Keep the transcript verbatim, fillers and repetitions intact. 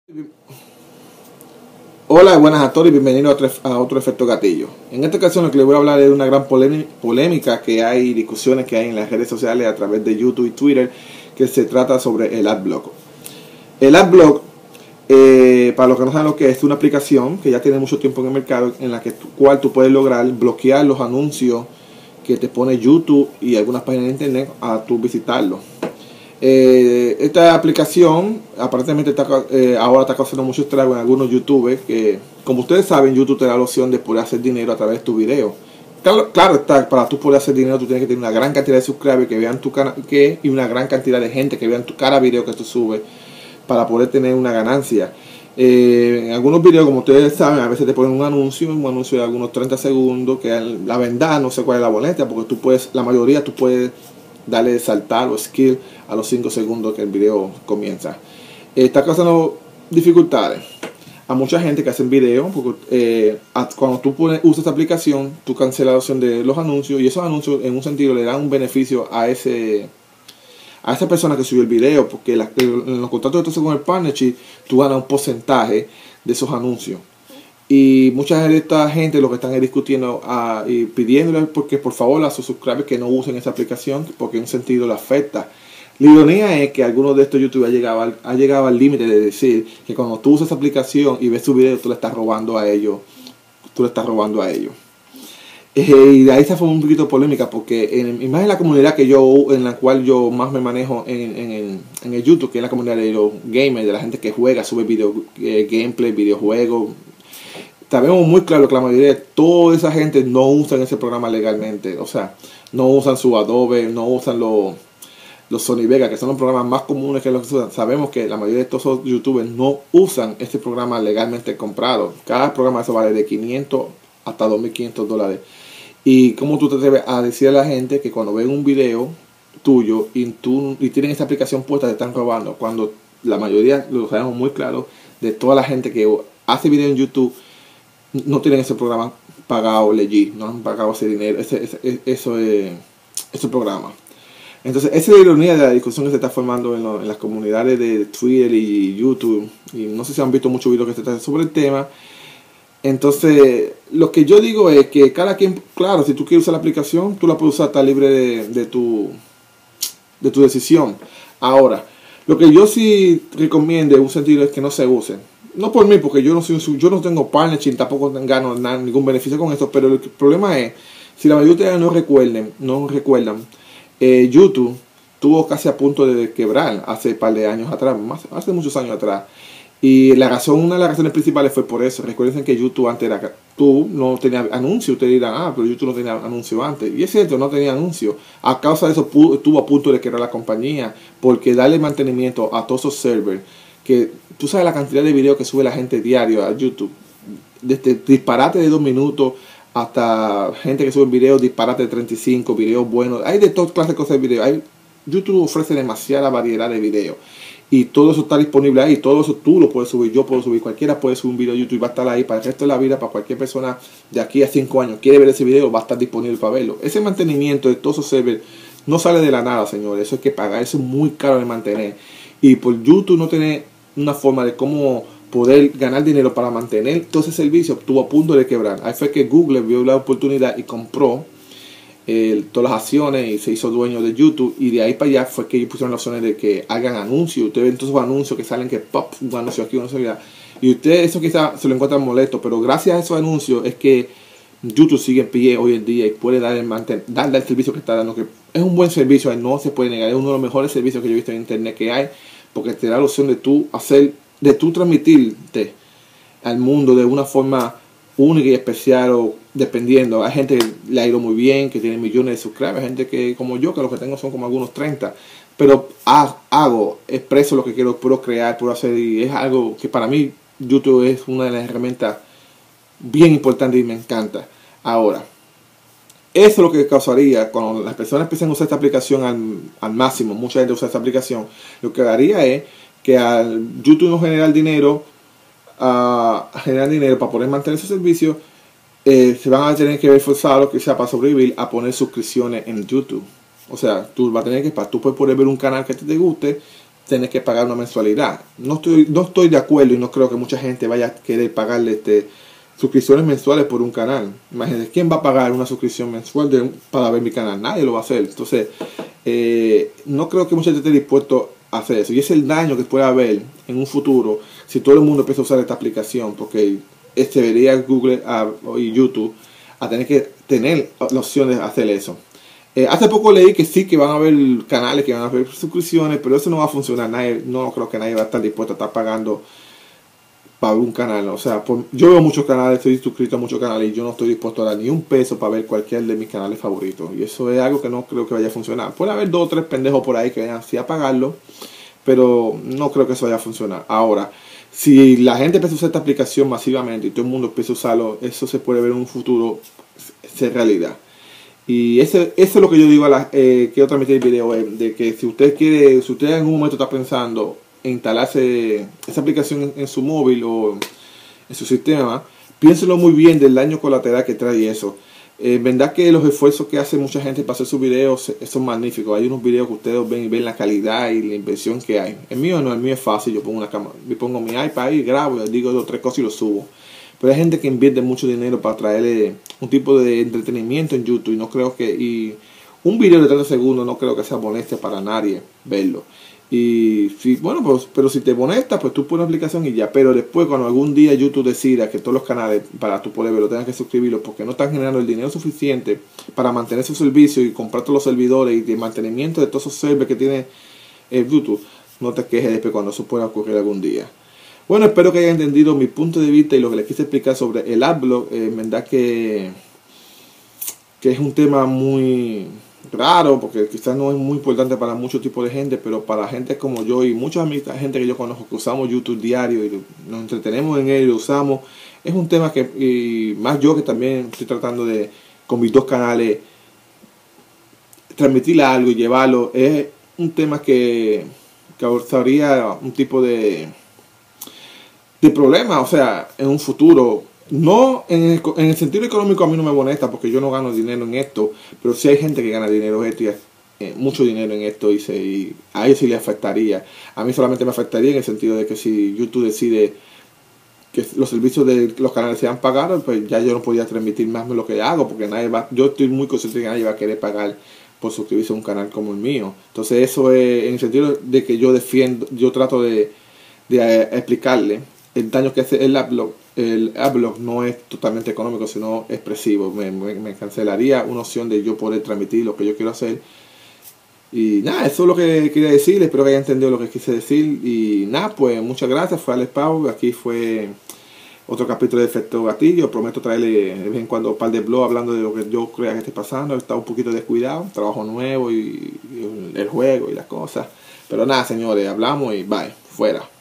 Hola, buenas a todos y bienvenidos a otro, a otro efecto gatillo. En esta ocasión lo que les voy a hablar es de una gran polémica que hay, discusiones que hay en las redes sociales a través de YouTube y Twitter, que se trata sobre el Adblock. El Adblock, eh, para los que no saben lo que es, es una aplicación que ya tiene mucho tiempo en el mercado, en la que tu, cual tú puedes lograr bloquear los anuncios que te pone YouTube y algunas páginas de internet a tu visitarlo. Eh, esta aplicación aparentemente está, eh, ahora está causando mucho estrago en algunos youtubers que, como ustedes saben, YouTube te da la opción de poder hacer dinero a través de tu video. Claro, claro está, para tú poder hacer dinero tú tienes que tener una gran cantidad de subscribers que vean tu canal que, y una gran cantidad de gente que vean tu cada video que tú subes para poder tener una ganancia. Eh, en algunos videos, como ustedes saben, a veces te ponen un anuncio, un anuncio de algunos treinta segundos, que la verdad no sé cuál es la boleta, porque tú puedes, la mayoría tú puedes darle saltar o skill a los cinco segundos que el video comienza. Está causando dificultades a mucha gente que hacen video, porque eh, cuando tú pones, usas esta aplicación, tú cancelas la opción de los anuncios, y esos anuncios en un sentido le dan un beneficio a ese a esa persona que subió el video, porque la, en los contratos de con el partnership tú ganas un porcentaje de esos anuncios. Y mucha de esta gente lo que están discutiendo uh, y pidiéndole porque por favor a sus subscribers que no usen esa aplicación, porque en un sentido le afecta. La ironía es que algunos de estos youtubers ha llegado al, ha llegado al límite de decir que cuando tú usas esa aplicación y ves tu video, tú le estás robando a ellos. Tú le estás robando a ellos. Eh, y de ahí se fue un poquito polémica, porque en, en más en la comunidad que yo, en la cual yo más me manejo en, en, en, en el YouTube, que es la comunidad de los gamers, de la gente que juega, sube video, eh, gameplay, videojuegos. Sabemos muy claro que la mayoría de toda esa gente no usan ese programa legalmente. O sea, no usan su Adobe, no usan los, los Sony Vegas, que son los programas más comunes que los usan. Sabemos que la mayoría de todos esos youtubers no usan este programa legalmente comprado. Cada programa eso vale de quinientos hasta dos mil quinientos dólares. Y cómo tú te atreves a decir a la gente que cuando ven un video tuyo y, tú, y tienen esa aplicación puesta te están robando, cuando la mayoría, lo sabemos muy claro, de toda la gente que hace video en YouTube no tienen ese programa pagado legit, no han pagado ese dinero, ese, ese, eso es, ese programa. Entonces esa es la ironía de la discusión que se está formando en, lo, en las comunidades de Twitter y YouTube, y no sé si han visto muchos videos que se tratan sobre el tema. Entonces lo que yo digo es que cada quien, claro, si tú quieres usar la aplicación, tú la puedes usar, está libre de, de, tu, de tu decisión. Ahora, lo que yo sí recomiendo en un sentido es que no se usen. No por mí, porque yo no soy yo no tengo partnership, tampoco gano nada, ningún beneficio con esto, pero el problema es, si la mayoría de ustedes no recuerden, no recuerdan, eh, YouTube tuvo casi a punto de quebrar hace un par de años atrás, más, hace muchos años atrás. Y la razón, una de las razones principales fue por eso. Recuerden que YouTube antes era, tú no tenías anuncio, ustedes dirán, ah, pero YouTube no tenía anuncio antes. Y es cierto, no tenía anuncio. A causa de eso estuvo a punto de quebrar la compañía, porque darle mantenimiento a todos esos servers, que tú sabes la cantidad de videos que sube la gente diario a YouTube, desde disparate de dos minutos hasta gente que sube videos disparate de treinta y cinco, videos buenos, hay de todas clases de cosas de videos. Hay, YouTube ofrece demasiada variedad de videos y todo eso está disponible ahí, todo eso tú lo puedes subir, yo puedo subir, cualquiera puede subir un video a YouTube y va a estar ahí para el resto de la vida, para cualquier persona de aquí a cinco años quiere ver ese video, va a estar disponible para verlo. Ese mantenimiento de todos esos servers no sale de la nada, señores, eso hay que pagar, eso es muy caro de mantener, y por YouTube no tener una forma de cómo poder ganar dinero para mantener todo ese servicio, estuvo a punto de quebrar. Ahí fue que Google vio la oportunidad y compró eh, todas las acciones y se hizo dueño de YouTube, y de ahí para allá fue que ellos pusieron las opciones de que hagan anuncios. Ustedes ven todos esos anuncios que salen que pop, un anuncio aquí, un anuncio allá, y ustedes eso quizás se lo encuentran molesto, pero gracias a esos anuncios es que YouTube sigue en pie hoy en día y puede dar el, darle el servicio que está dando, que es un buen servicio, no se puede negar, es uno de los mejores servicios que yo he visto en internet que hay, porque te da la opción de tú hacer, de tú transmitirte al mundo de una forma única y especial, o dependiendo. Hay gente que le ha ido muy bien, que tiene millones de suscriptores, gente que como yo, que lo que tengo son como algunos treinta, pero hago, expreso lo que quiero, puedo crear, puedo hacer, y es algo que para mí YouTube es una de las herramientas bien importantes y me encanta. Ahora, eso es lo que causaría cuando las personas empiecen a usar esta aplicación al, al máximo. Mucha gente usa esta aplicación. Lo que haría es que al YouTube no generar dinero, uh, generar dinero para poder mantener su servicio, eh, se van a tener que ver forzados, quizá para sobrevivir, a poner suscripciones en YouTube. O sea, tú vas a tener que, para tú puedes poder ver un canal que te guste, tener que pagar una mensualidad. No estoy, no estoy de acuerdo y no creo que mucha gente vaya a querer pagarle este, suscripciones mensuales por un canal. Imagínense, ¿quién va a pagar una suscripción mensual de, para ver mi canal? Nadie lo va a hacer. Entonces, eh, no creo que mucha gente esté dispuesto a hacer eso. Y es el daño que puede haber en un futuro si todo el mundo empieza a usar esta aplicación, porque este vería Google a, y YouTube a tener que tener la opción de hacer eso. Eh, hace poco leí que sí, que van a haber canales, que van a haber suscripciones, pero eso no va a funcionar. Nadie, no creo que nadie va a estar dispuesto a estar pagando para ver un canal. O sea, por, yo veo muchos canales, estoy suscrito a muchos canales y yo no estoy dispuesto a dar ni un peso para ver cualquier de mis canales favoritos. Y eso es algo que no creo que vaya a funcionar. Puede haber dos o tres pendejos por ahí que vayan así a pagarlo, pero no creo que eso vaya a funcionar. Ahora, si la gente empieza a usar esta aplicación masivamente y todo el mundo empieza a usarlo, eso se puede ver en un futuro ser realidad. Y eso, eso es lo que yo digo a la eh, quiero transmitir el video, eh, de que si usted quiere, si usted en algún momento está pensando en instalarse esa aplicación en, en su móvil o en su sistema, piénselo muy bien del daño colateral que trae eso. Eh, en verdad que los esfuerzos que hace mucha gente para hacer sus videos son magníficos. Hay unos videos que ustedes ven y ven la calidad y la inversión que hay. El mío no, el mío es fácil. Yo pongo una cámara, yo pongo mi iPad y grabo, y digo dos o tres cosas y lo subo. Pero hay gente que invierte mucho dinero para traerle un tipo de entretenimiento en YouTube. Y no creo que. Y un video de treinta segundos no creo que sea molestia para nadie verlo. Y si, bueno, pues, pero si te molesta, pues tú pones la aplicación y ya. Pero después, cuando algún día YouTube decida que todos los canales para tú poder verlo tengas que suscribirlos porque no están generando el dinero suficiente para mantener su servicio y comprar todos los servidores y de mantenimiento de todos esos servers que tiene el YouTube, no te quejes después cuando eso pueda ocurrir algún día. Bueno, espero que hayan entendido mi punto de vista y lo que les quise explicar sobre el adblock. Eh, en verdad que, que es un tema muy raro, porque quizás no es muy importante para muchos tipos de gente, pero para gente como yo y mucha gente que yo conozco que usamos YouTube diario y nos entretenemos en él y lo usamos, es un tema que, y más yo que también estoy tratando de, con mis dos canales, transmitir algo y llevarlo, es un tema que causaría un tipo de de problema, o sea, en un futuro. No en el, en el sentido económico a mí no me molesta porque yo no gano dinero en esto, pero sí hay gente que gana dinero en esto y eh, mucho dinero en esto y, se, y a ellos sí le afectaría. A mí solamente me afectaría en el sentido de que si YouTube decide que los servicios de los canales sean pagados, pues ya yo no podía transmitir más de lo que hago, porque nadie va, yo estoy muy consciente de que nadie va a querer pagar por suscribirse a un canal como el mío. Entonces eso es en el sentido de que yo defiendo, yo trato de, de eh, explicarle el daño que hace el adblock. El adblock no es totalmente económico, sino expresivo. Me, me, me cancelaría una opción de yo poder transmitir lo que yo quiero hacer. Y nada, eso es lo que quería decir. Espero que hayan entendido lo que quise decir. Y nada, pues muchas gracias. Fue Alex Pau. Aquí fue otro capítulo de Efecto Gatillo. Prometo traerle de vez en cuando un par de blogs hablando de lo que yo crea que esté pasando. He estado un poquito descuidado. Trabajo nuevo y, y el juego y las cosas. Pero nada, señores, hablamos y bye. Fuera.